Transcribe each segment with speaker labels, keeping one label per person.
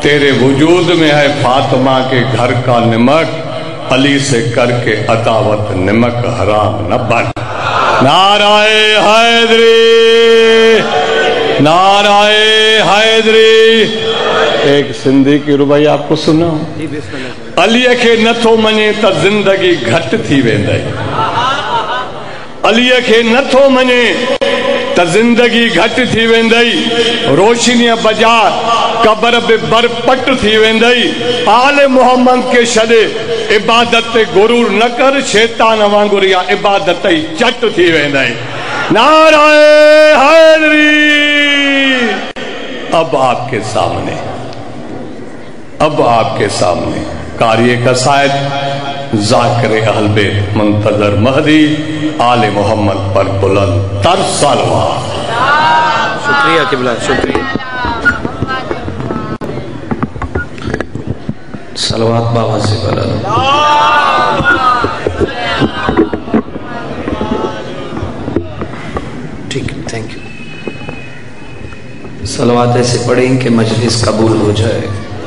Speaker 1: تیرے وجود میں ہے فاطمہ کے گھر کا نمک، علی سے کر کے عداوت نمک حرام نہ بن۔ نعرہ حیدری، نعرہ حیدری۔ ایک سندھی کی ربائی آپ کو سنا علی کے نتھو منے تا زندگی گھٹ تھی ویندائی، علی کے نتھو منے تا زندگی گھٹ تھی ویندائی، روشنی بجار قبر بے بر پٹ تھی ویندائی، آل محمد کے شدے عبادت غرور نہ کر، شیطان وانگر یا عبادت چٹ تھی ویندائی۔ نعرہ حیدری۔ اب آپ کے سامنے، اب آپ کے سامنے قاری قصائد ذاکر اہل بیت منتظر مہدی آل محمد پر بلند تر صلوات۔
Speaker 2: شکریہ قبلہ، شکریہ۔ صلوات بابا سے بلند۔ ٹھیک، تھینک یو۔ صلوات ایسے پڑھیں کہ مجلس قبول ہو جائے۔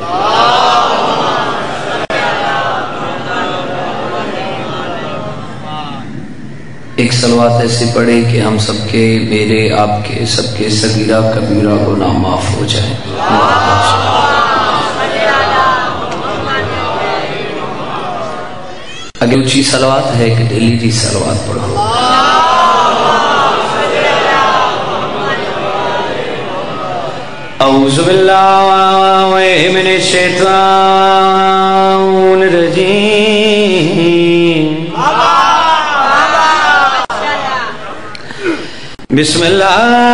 Speaker 2: ایک صلوات ایسے پڑھے کہ ہم سب کے، میرے، آپ کے، سب کے صغیرہ کبیرہ گناہ معاف ہو جائیں۔ اگر اونچی صلوات ہے کہ دلی دی صلوات پڑھو۔ اعوذ باللہ من الشیطان الرجیم، بسم اللہ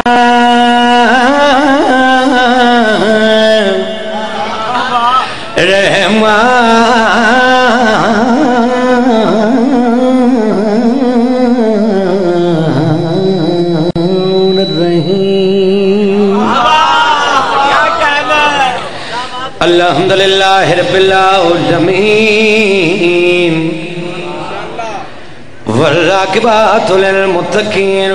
Speaker 2: الرحمن الرحیم۔ الحمدللہ رب العالمین، والعاقبۃ للمتقین،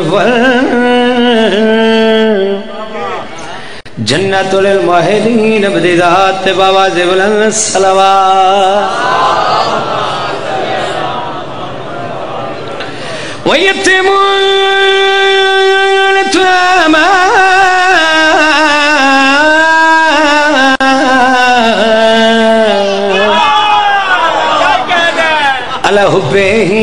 Speaker 2: جنت للموحدین، بدذات بابا سے بلند صلوات۔ وَيَتِّمُونَ الْيَتَامَى عَلَى حُبِّهِ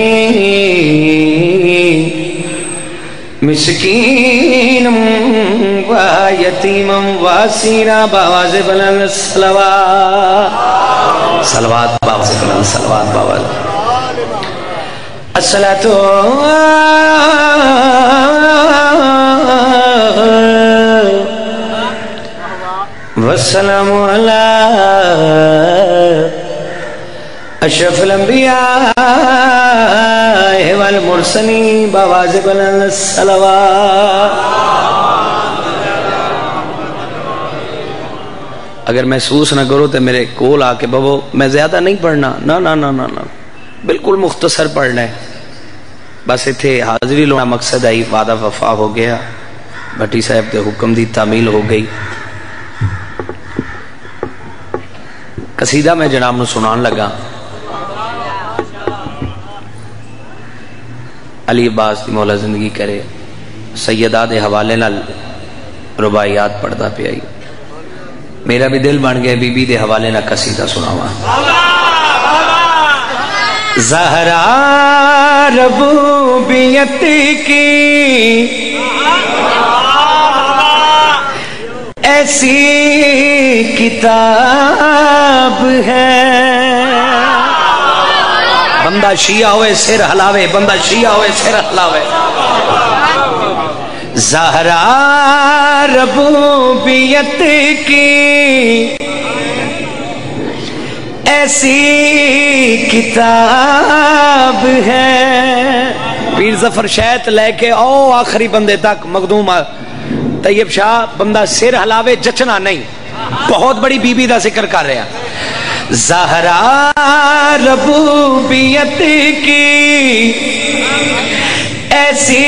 Speaker 2: مسکینا ویتیما واسیرا، بابا سے بلند صلوات۔ صلوات بابا سے بلند، صلوات بابا۔ الصلاة والسلام علی اشرف الانبیاء والمرسلین، بابا سے بلند صلوات۔ اگر محسوس نہ کرو تو میرے کول آ کے بابو میں زیادہ نہیں پڑھنا، نا نا نا نا نا، بالکل مختصر پڑھنا ہے بس۔ اتھے حاضری لونا مقصد آئی، وعدہ وفا ہو گیا، بھٹی صاحب دے حکم دی تعمیل ہو گئی۔ قصیدہ میں جناب نو سنان لگا، علی عباس دی مولا زندگی کرے، سیدہ دے حوالے نال رباعیات پڑھدا پہ آئی، میرا بھی دل بن گیا بی بی دے حوالے نال قصیدہ سناواں۔ زہرا ربوبیت کی ایسی کتاب ہے، بندہ شیعہ ہوئے سر ہلاوے، بندہ شیعہ ہوئے سر ہلاوے۔ زہرا ربوبیت کی ایسی کتاب ہے، پیر ظفر شہد لے کے او آخری بندے تک مخدوم طیب شاہ، بندہ سر ہلاوے جچنا نہیں، بہت بڑی بی بی دا ذکر کر رہے ہیں۔ زہرا ربوبیت کی ایسی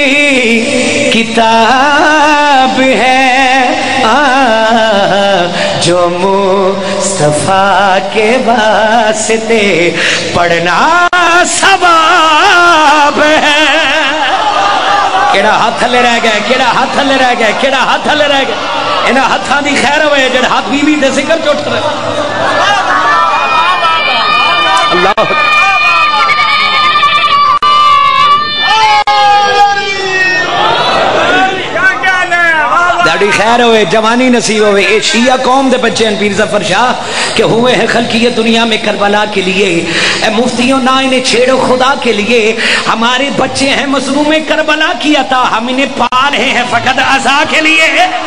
Speaker 2: کتاب ہے، جو مصطفیٰ کے واسطے پڑھنا ثواب ہے. کیڑا ہاتھ تھلے رہ گئے, کیڑا ہاتھ تھلے رہ گئے, کیڑا ہاتھ تھلے رہ گئے. انہاں ہاتھاں دی خیر ہوئے جڑے ہاتھ بیوی دے ذکر چوٹ رہے. اللہ داڑی خیر ہوئے, جوانی نصیب ہوئے. اے شیعہ قوم دے بچے ہیں پیر ظفر شاہ کہ ہوئے ہیں خلقیت دنیا میں کربلا کے لیے. اے مفتیوں نہ انہیں چھیڑو خدا کے لیے, ہمارے بچے ہیں مظلوم کربلا کی عطا, ہم انہیں پا رہے ہیں فقط عزا کے لیے.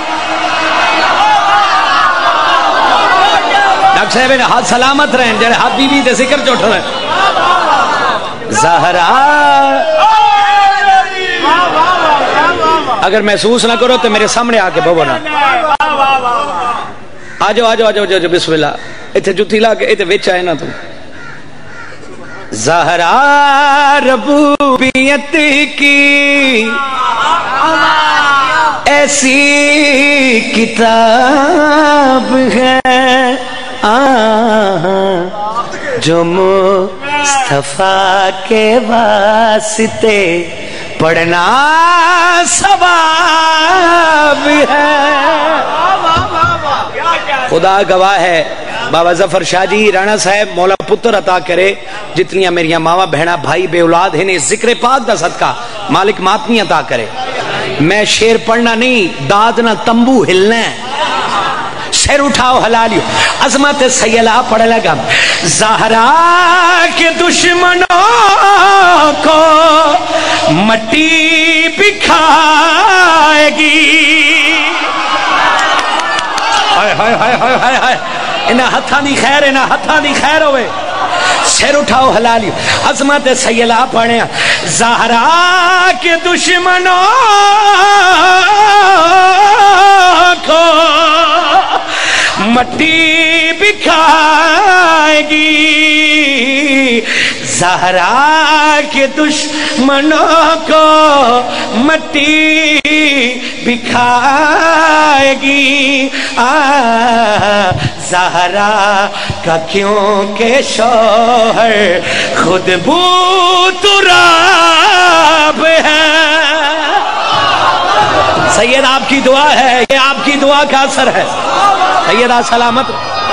Speaker 2: ڈاکٹر صاحب نے ہاتھ سلامت رہیں جڑے ہاتھ بی بی دے ذکر چوٹ رہے. زہرا اگر محسوس نہ کرو تو میرے سامنے آ کے بہو نا. آجو آجو آجو آجو بسم اللہ. اتھے جتی لا کے اتھے وچ آئے نا تم. زہرا ربوبیت کی ایسی کتاب ہے جو مصطفیٰ کے واسطے پڑھنا ثواب ہے. خدا گواہ ہے بابا ظفر شاہ جی رانا صاحب مولا پتر عطا کرے. جتنیاں میریاں ماما بہنا بھائی بے اولاد ہیں ذکر پاک دا صدقہ مالک ماتمی عطا کرے. میں شیر پڑھنا نہیں, داد نہ تمبو ہلنا ہے. سر اٹھاؤ حلالیو, عظمت سیلہ پڑھ لگا. زہرا کے دشمنوں کو مٹی بکھائے گی. ہائے ہائے ہائے ہائے ہائے ہائے, انہاں ہتھاں دی خیر, انہاں ہتھاں دی خیر ہوئے. سر اٹھاؤ حلالیو, عظمت سیلہ پڑھیں. زہرا کے دشمنوں کو مٹی بکھائے گی. زہرا کے دشمنوں کو مٹی بکھائے گی. زہرا کا کیوں کہ شوہر خود بو تراب ہے. سید آپ کی دعا ہے, یہ آپ کی دعا کا اثر ہے. سیدہ سلامت.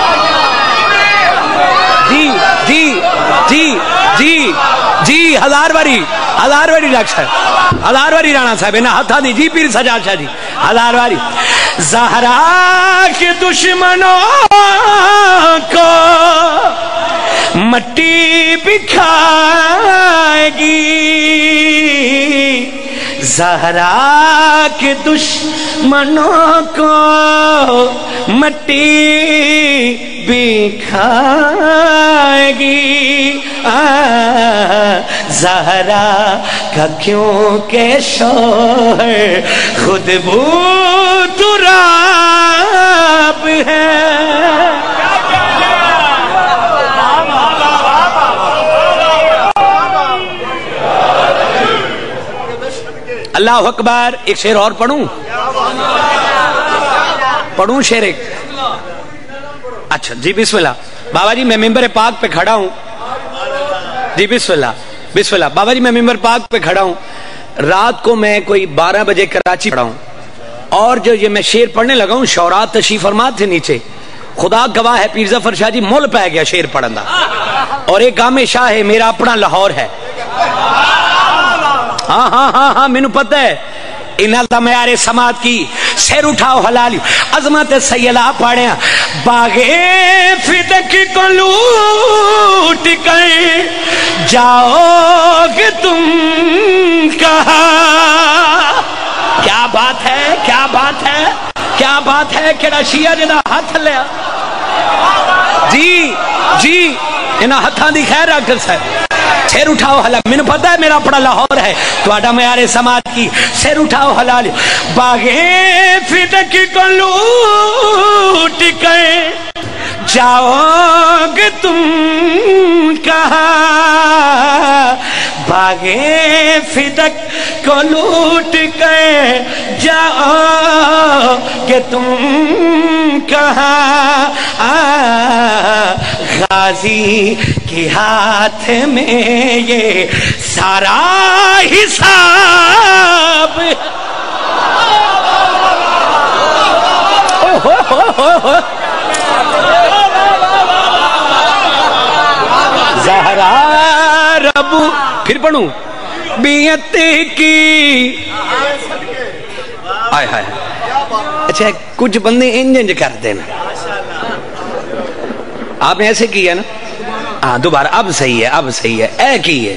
Speaker 2: جی جی جی جی جی ہزار باری ڈاکٹر صاحب, ہزار باری رانا صاحب انہاں ہتھاں دی. جی پیر سجاد شاہ جی ہزار باری. زہرا کے دشمنوں کو مٹی بکھائے گی. زہرا کے دشمنوں کو مٹی بکھائے گی. زہرا کا کیوں کہ شوہر خود بو تراب ہے. اللہ اکبر. ایک شعر اور پڑھوں شعر ایک. اچھا جی بسم اللہ. بابا جی میں ممبر پاک پہ کھڑا ہوں. جی بسم اللہ بسم اللہ. بابا جی میں ممبر پاک پہ کھڑا ہوں. رات کو میں کوئی 12 بجے کراچی پڑھا ہوں, اور جو یہ میں شعر پڑھنے لگا ہوں شعراء تشریف فرما تھے نیچے. خدا گواہ ہے پیر ظفر شاہ جی مول پہ گیا شعر پڑھنا. اور ایک گام شاہ ہے میرا اپنا لاہور ہے. ہاں ہاں ہاں ہاں مینوں پتہ ہے. انہاں دا معیار سماعت کی. سر اٹھاؤ حلالیو, عظمت سیلہ پڑھیں. باغے فدق کو لوٹ کر جاؤ گے تم کہاں. کیا بات ہے, کیا بات ہے, کیا بات ہے. کیڑا شیعہ جدا ہاتھ لیا. جی جی انہاں ہتھاں دی خیر ڈاکٹر صاحب. سر اٹھاؤ حلال, میں نے پتا ہے میرا اپنا لاہور ہے تو آڈا معیار سماعت کی. سر اٹھاؤ حلال. باغے فدق کو لوٹ کر جاؤ گے تم کہاں. भागे फिदक को लूट के जाओ कि तुम कहाँ गाजी के हाथ में ये सारा हिसाब ज़हरा रबू फिर पढ़ूं बियत की आय हाय। अच्छा कुछ बंदे इंज इंज करते हैं, आपने ऐसे किया ना, हाँ दोबारा अब सही है, अब सही है, ऐ की है।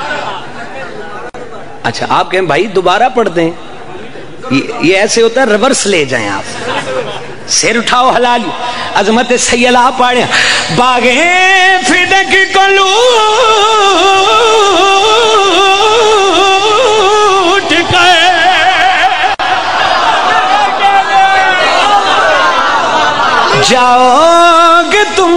Speaker 2: अच्छा आप कहें भाई दोबारा पढ़ते हैं, ये ऐसे होता है, रिवर्स ले जाएं आप, सिर उठाओ हलाल अजमत सैयला पाड़े बागे फिदक को लूट के जाओगे तुम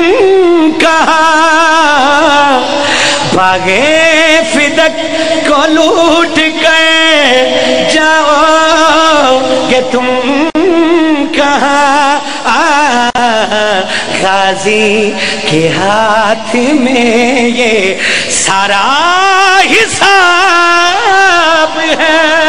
Speaker 2: कहाँ बागे फिदक को लूट के जाओगे तुम कहाँ गाजी के हाथ में ये सारा हिसाब है।